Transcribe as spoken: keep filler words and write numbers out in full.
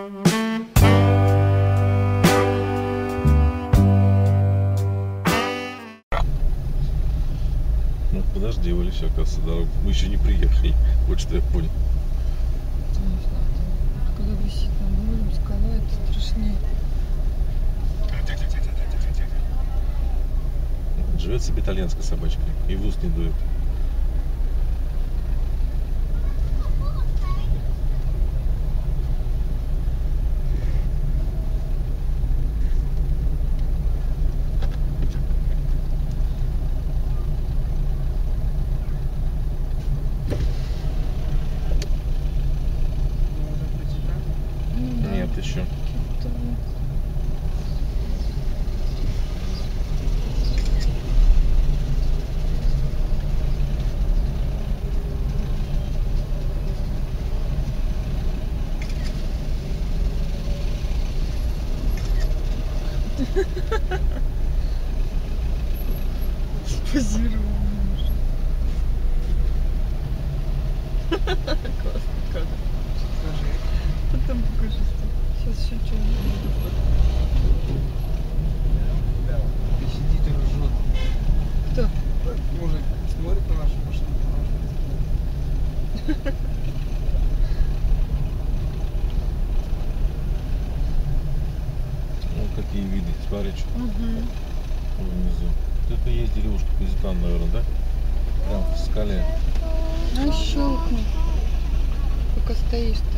Ну подожди, Валя, все, оказывается, дорога. Мы еще не приехали. Вот что я понял. Не знаю, там, когда висит над морем скала, это страшнее. Живет себе итальянская собачка и в ус не дует. Нет, еще. Позировал немножко. Классный кадр. Скажи. Потом покажи. Сейчас еще что-нибудь. Да, ты сидит и ржет. Кто? Мужик смотрит на нашу машину. Ну какие виды, смотри, что Угу. внизу. Это есть деревушка Кузитан, наверное, да? Прям в скале. Ну щелкни. Пока стоишь.